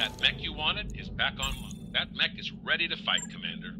That mech you wanted is back on loan. That mech is ready to fight, Commander.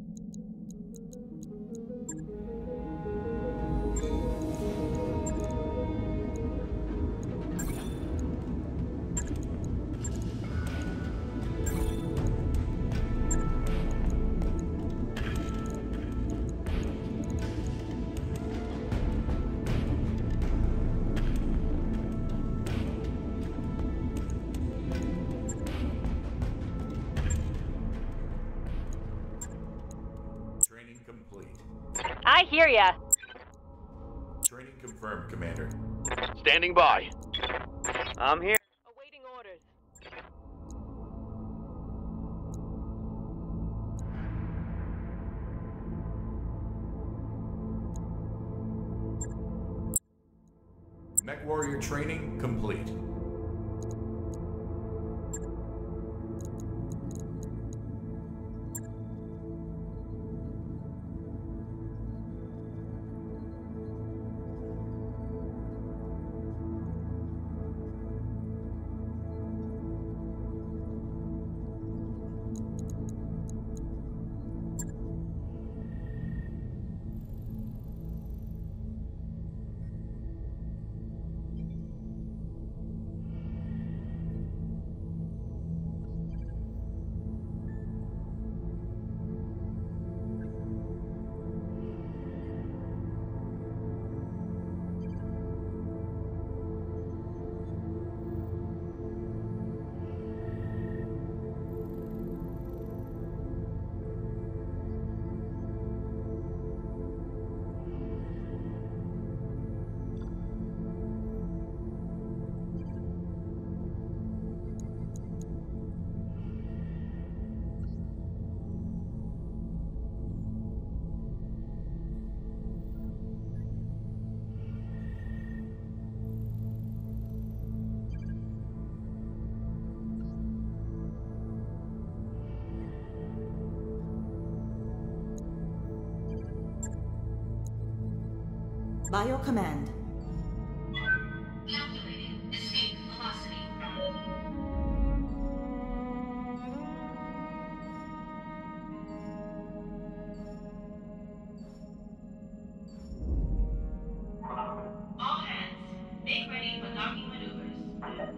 I hear ya. Training confirmed, Commander. Standing by. I'm here. Awaiting orders. Mech Warrior training complete. By your command. Calculating escape velocity. All hands, make ready for docking maneuvers.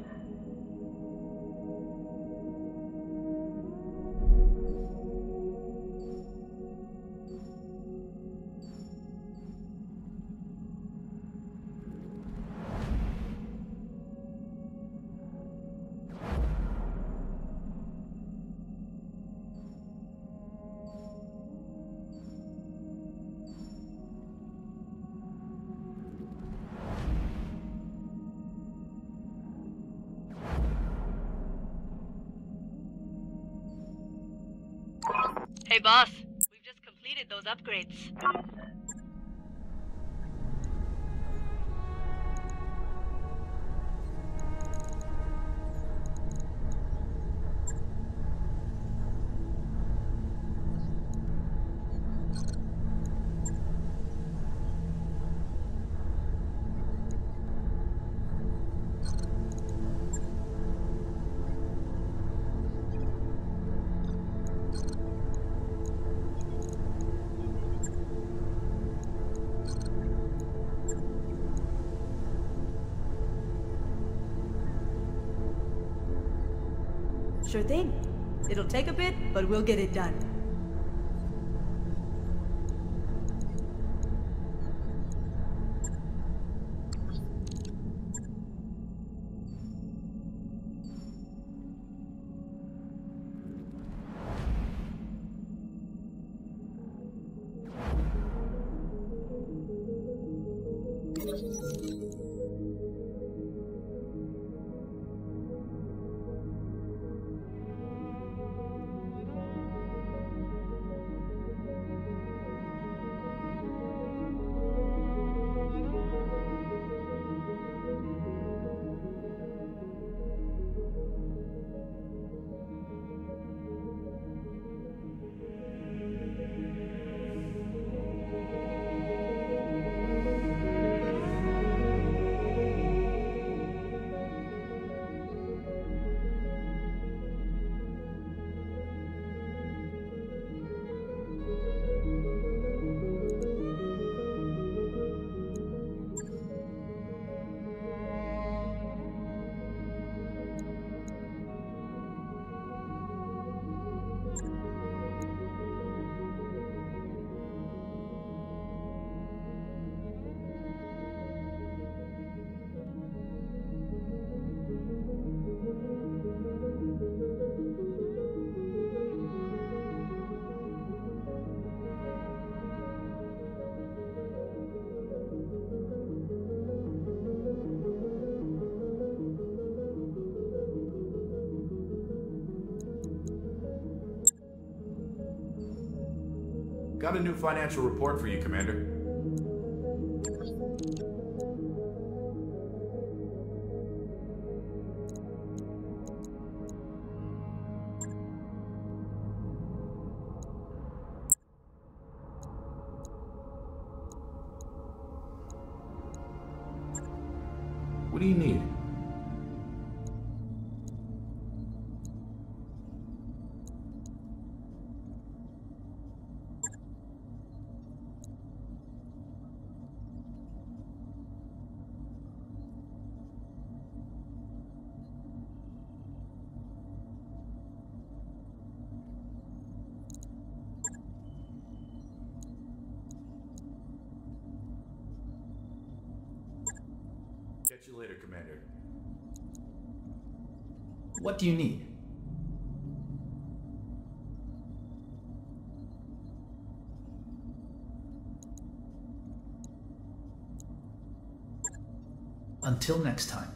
Hey, boss. We've just completed those upgrades. Sure thing. It'll take a bit, but we'll get it done. Got a new financial report for you, Commander. What do you need? Catch you later, Commander. What do you need? Until next time.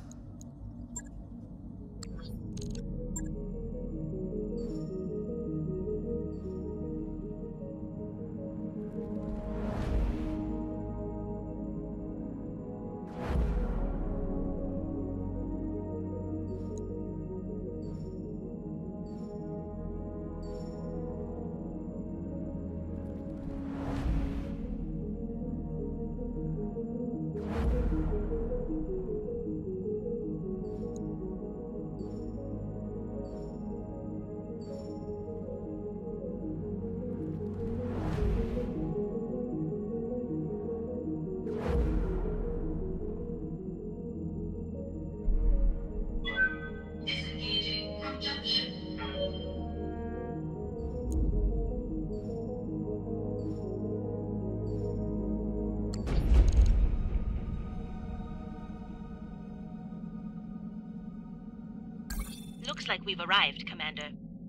Disengaging from junction. Looks like we've arrived, Commander.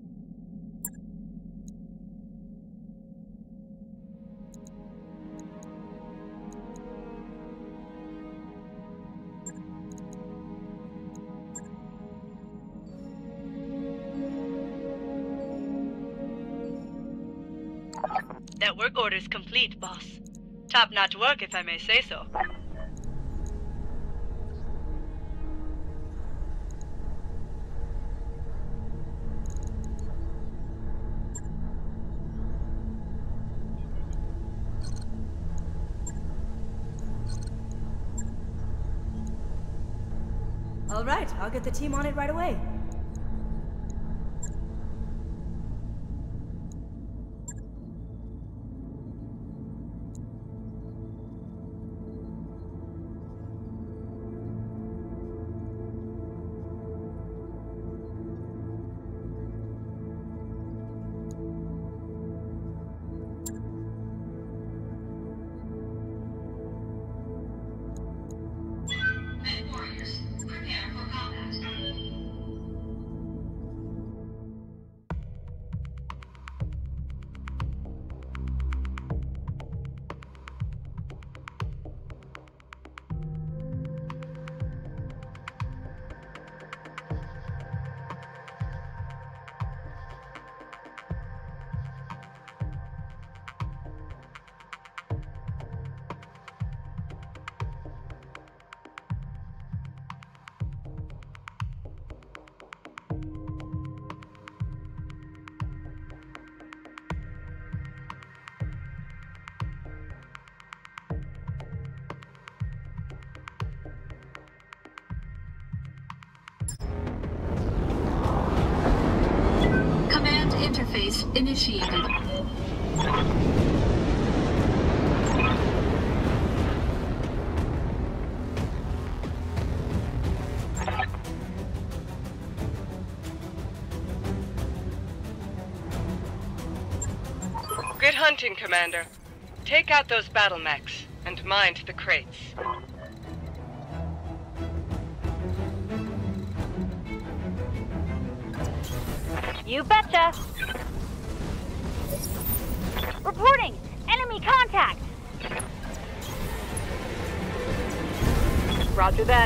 That work order's complete, boss. Top-notch work, if I may say so. All right, I'll get the team on it right away. Mech warriors, prepare for combat. Command interface initiated. Good hunting, Commander. Take out those battle mechs and mind the crates. You betcha! Reporting! Enemy contact! Roger that.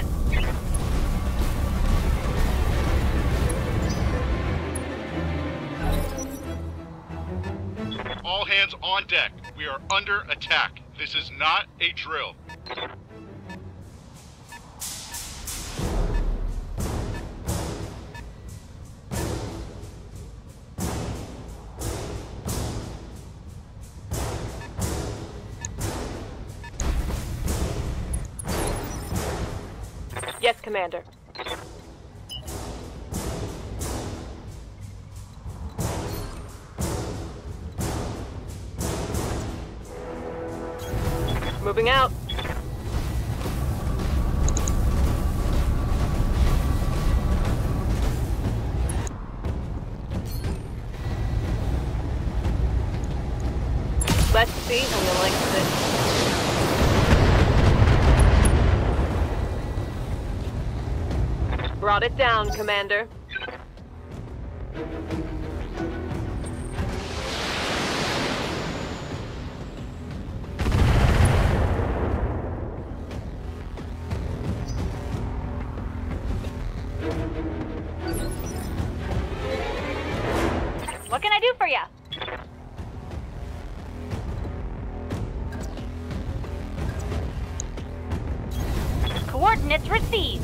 All hands on deck. We are under attack. This is not a drill. Yes, Commander. Moving out. Let's see how you like this. Brought it down, Commander. What can I do for you? Coordinates received.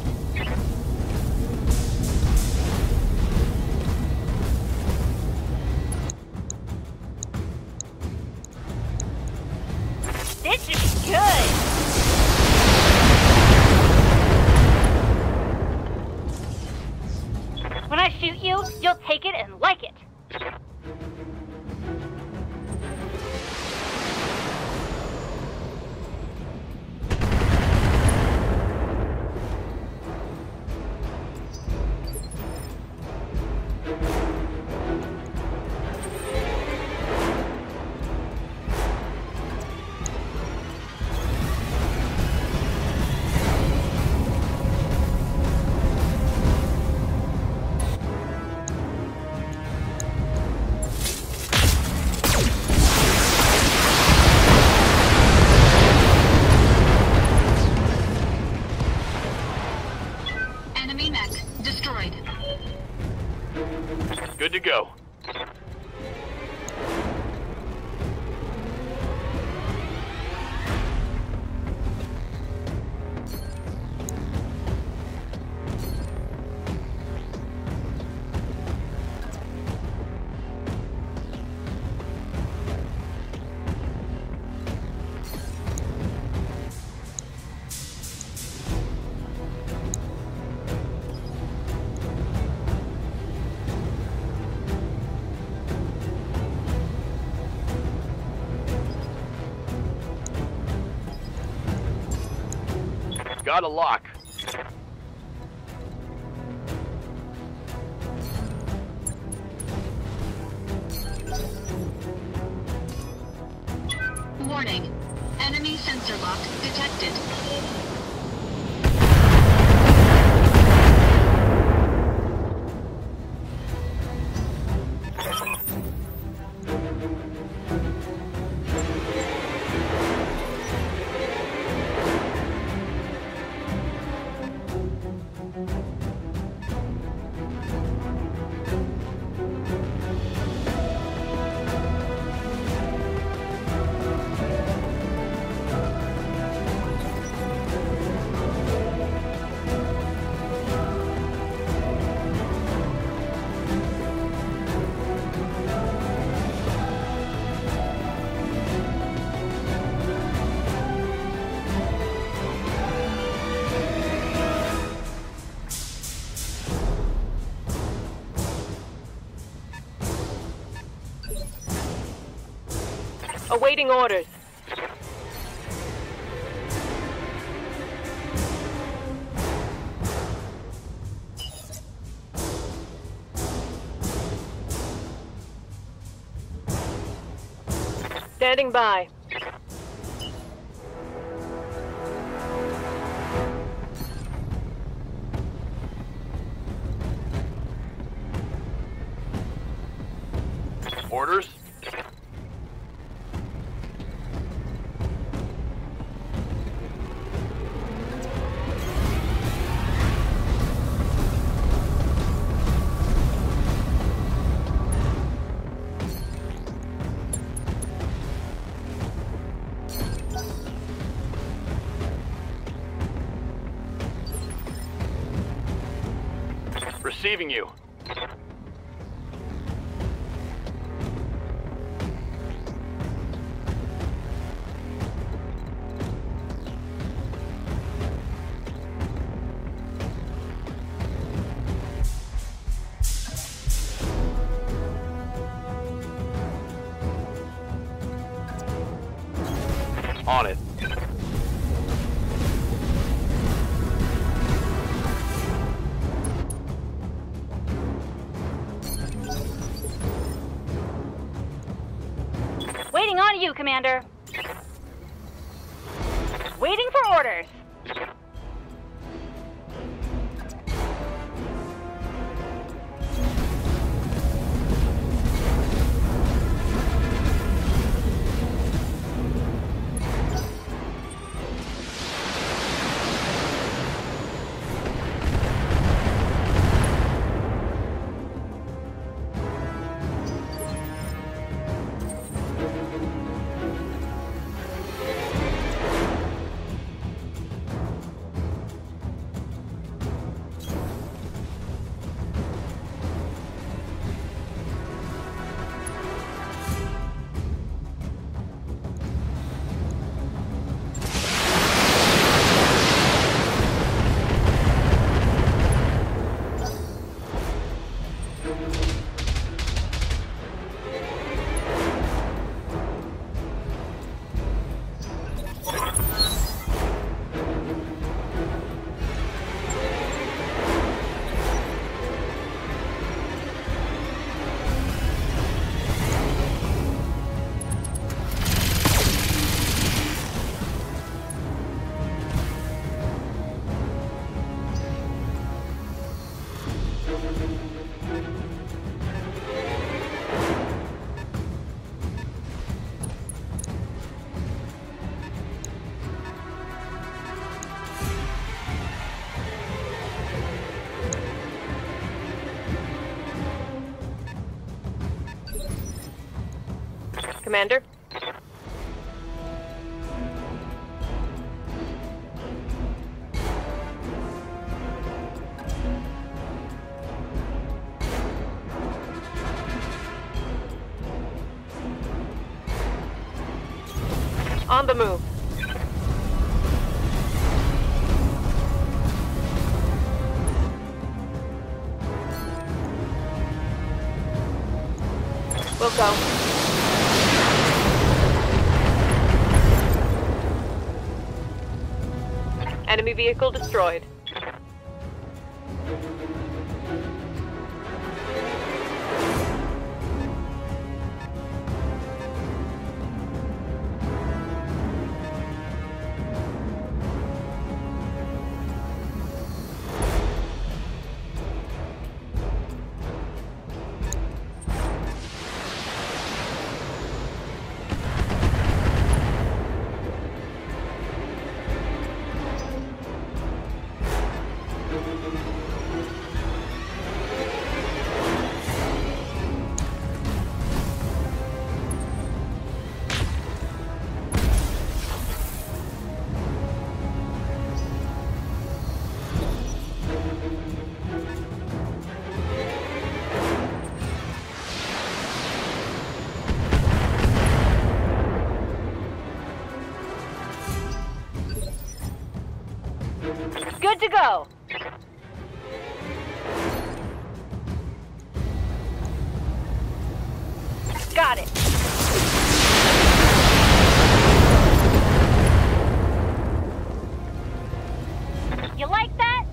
This should be good. When I shoot you, you'll take it and like it. Enemy mech destroyed. Good to go. Got a lock. Warning. Enemy sensor lock detected. Awaiting orders. Standing by. Orders? Receiving you. On it. Waiting on you, Commander. Waiting for orders. Commander? On the move. We'll go. Enemy vehicle destroyed. Good to go. Got it. You like that?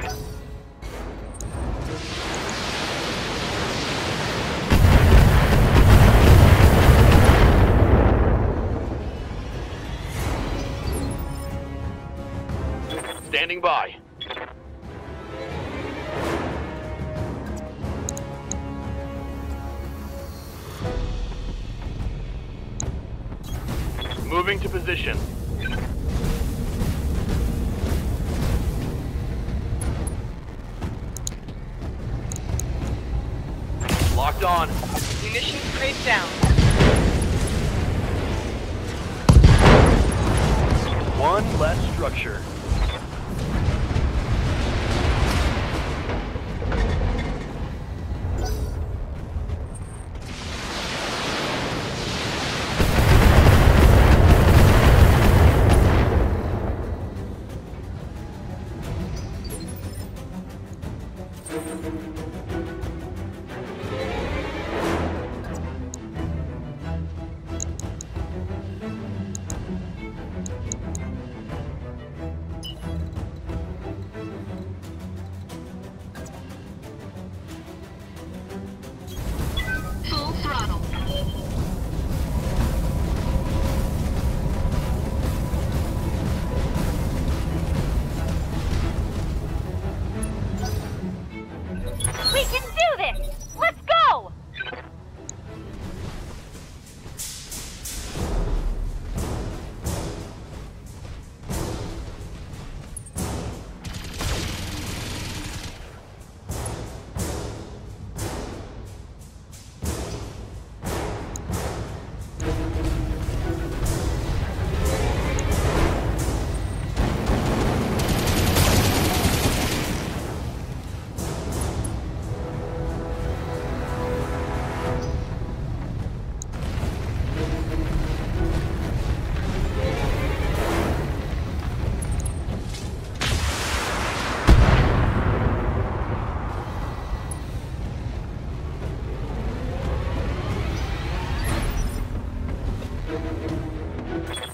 Standing by. Moving to position. Locked on. Munitions crate down. One less structure.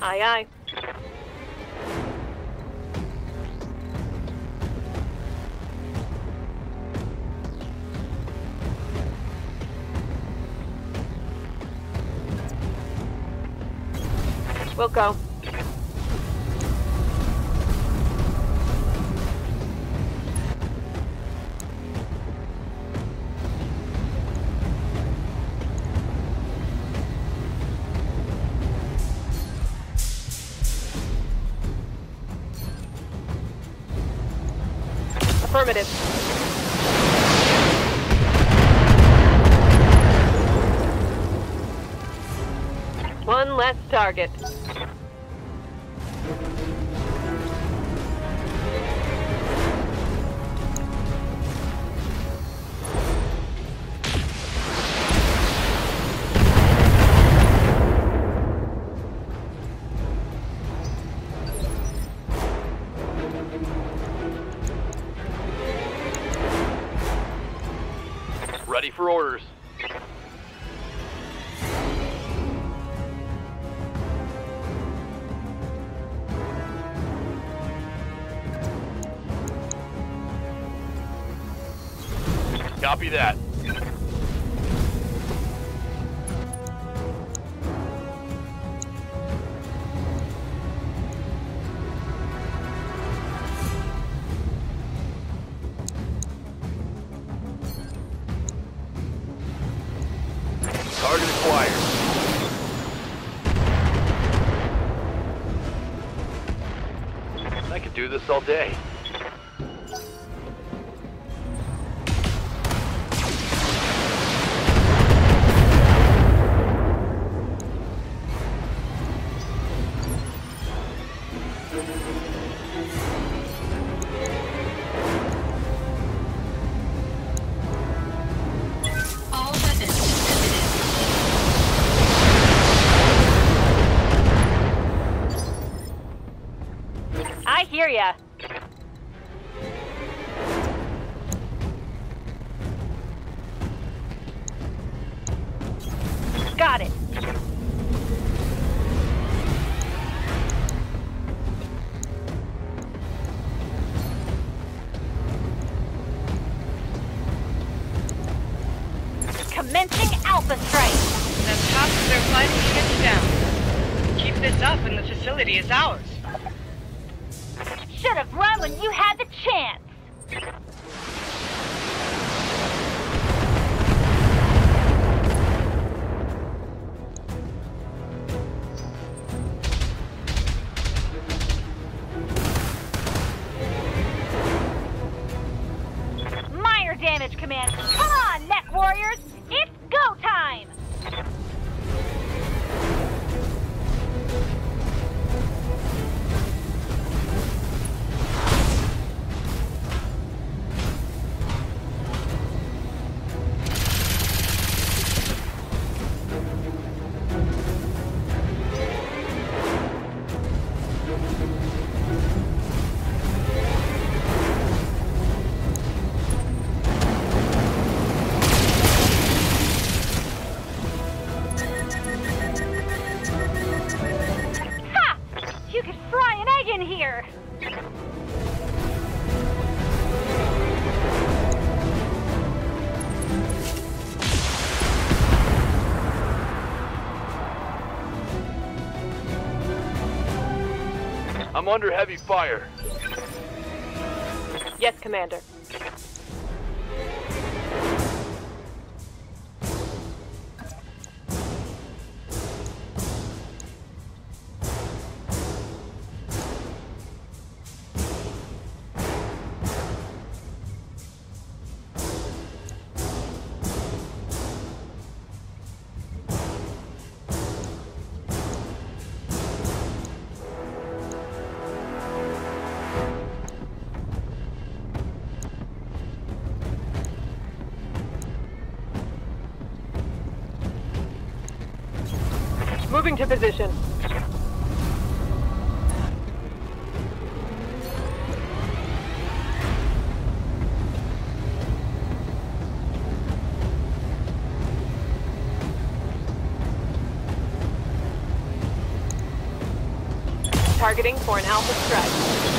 Aye, aye. We'll go. Affirmative. One less target. Ready for orders. Copy that. Target acquired. I could do this all day. All weapons distributed. I hear ya. Got it. Commencing Alpha Strike. The tops are finally hit down. Keep this up and the facility is ours. Should have run when you had the chance. Minor damage, Command. Come on, Mech Warriors. It's go time. Ha! You could fry an egg in here. I'm under heavy fire. Yes, Commander. Moving to position. Targeting for an Alpha strike.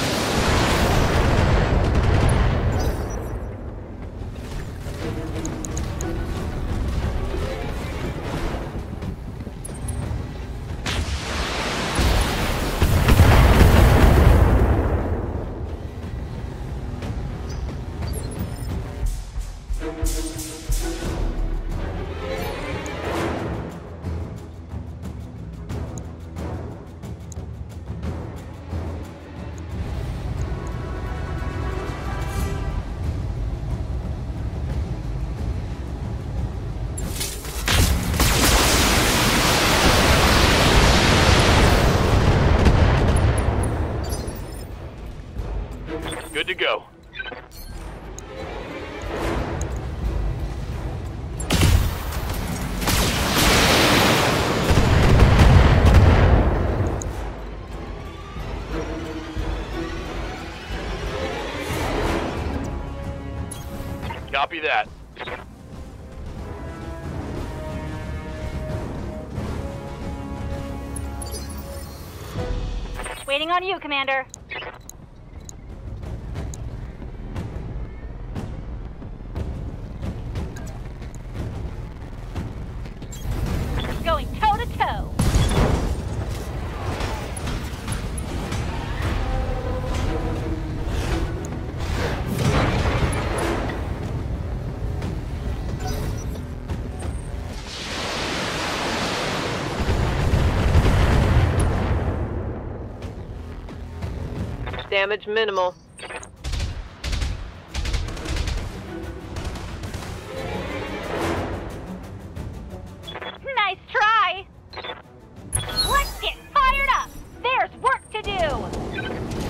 Good to go. Copy that. Waiting on you, Commander. Going toe to toe. Damage minimal. Nice try. Let's get fired up. There's work to do.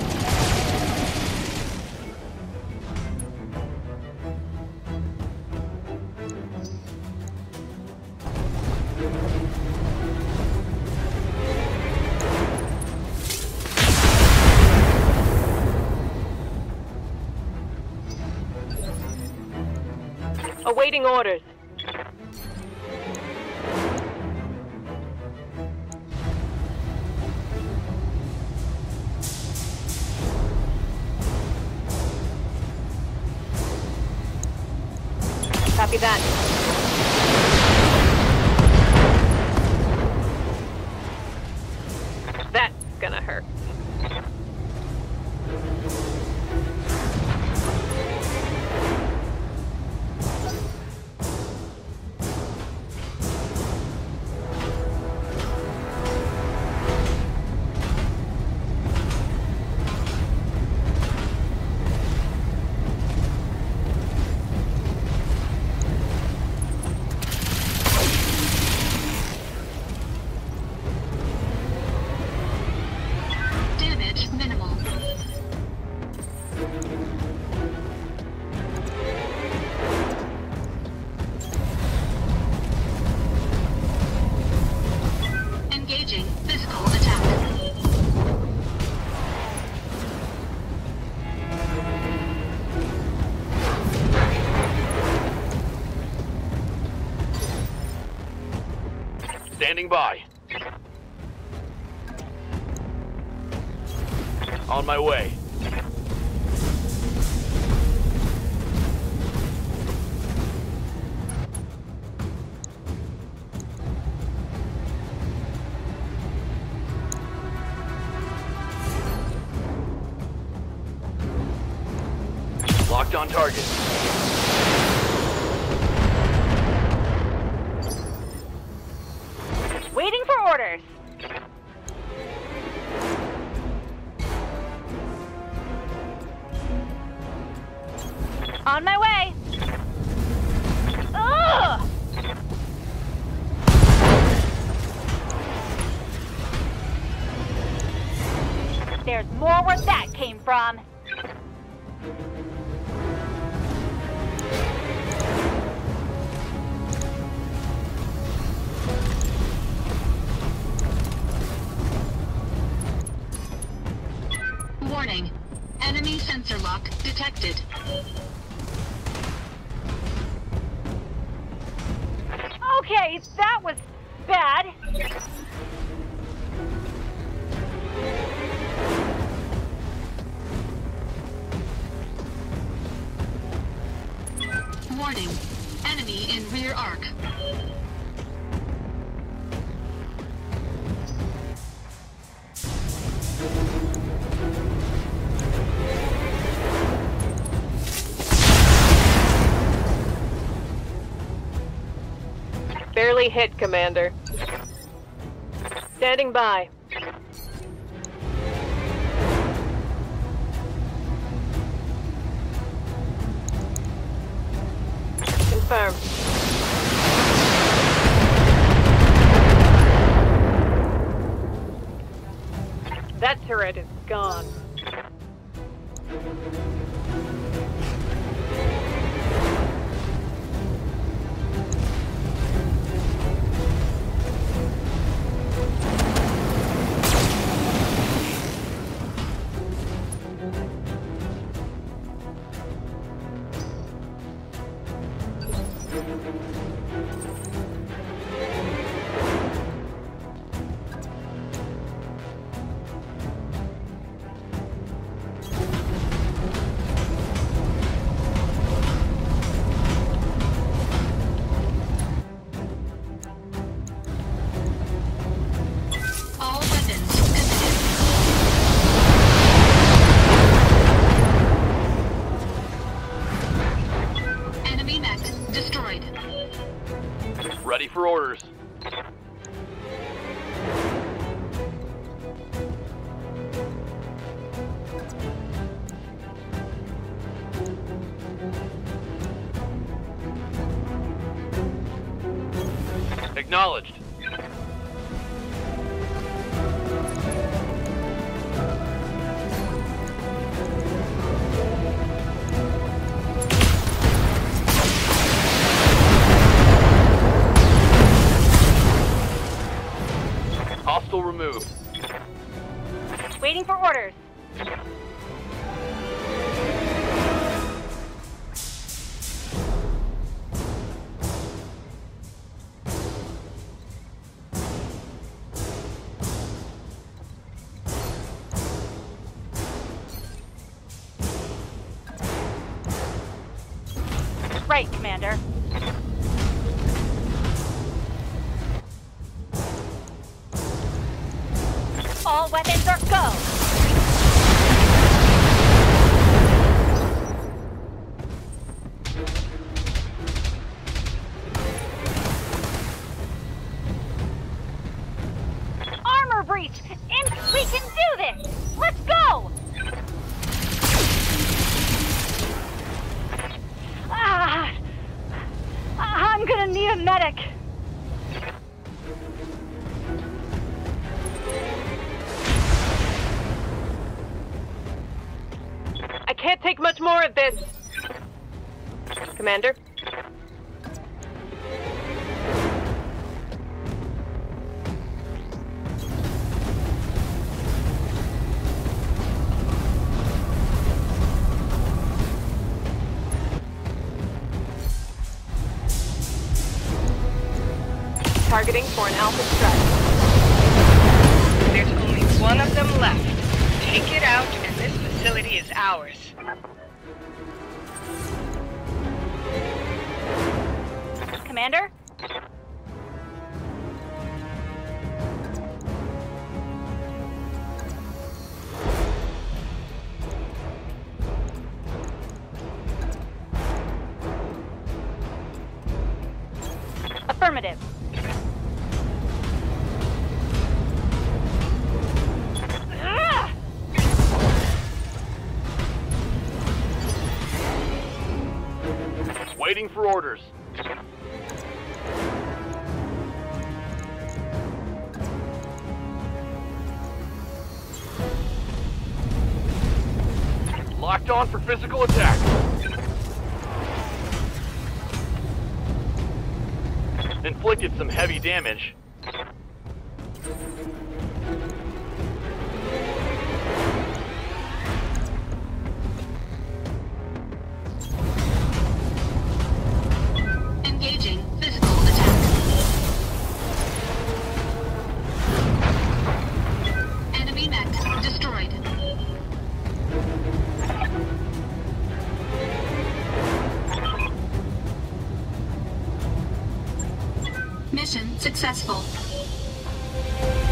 Awaiting orders. Copy that. That's gonna hurt. Damage minimal. Engaging physical attack. Standing by. On my way. Locked on target. Waiting for orders. On my way. Ugh! There's more where that came from. Warning. Enemy sensor lock detected. Okay, that was bad. rear arc. Barely hit, Commander. Standing by. Confirmed. That turret is gone. All weapons committed. Enemy mech destroyed. Ready for orders. Acknowledged. Hostile removed. Waiting for orders. Right, Commander. All weapons are go! Armor breach! We can do this! Let's go! I'm gonna need a medic. I can't take much more of this. Commander? Targeting for an alpha strike. There's only one of them left. Take it out, and this facility is ours. Commander? Affirmative. Waiting for orders. Locked on for physical attack. Inflicted some heavy damage. Engaging physical attack. Enemy mech destroyed. Mission successful.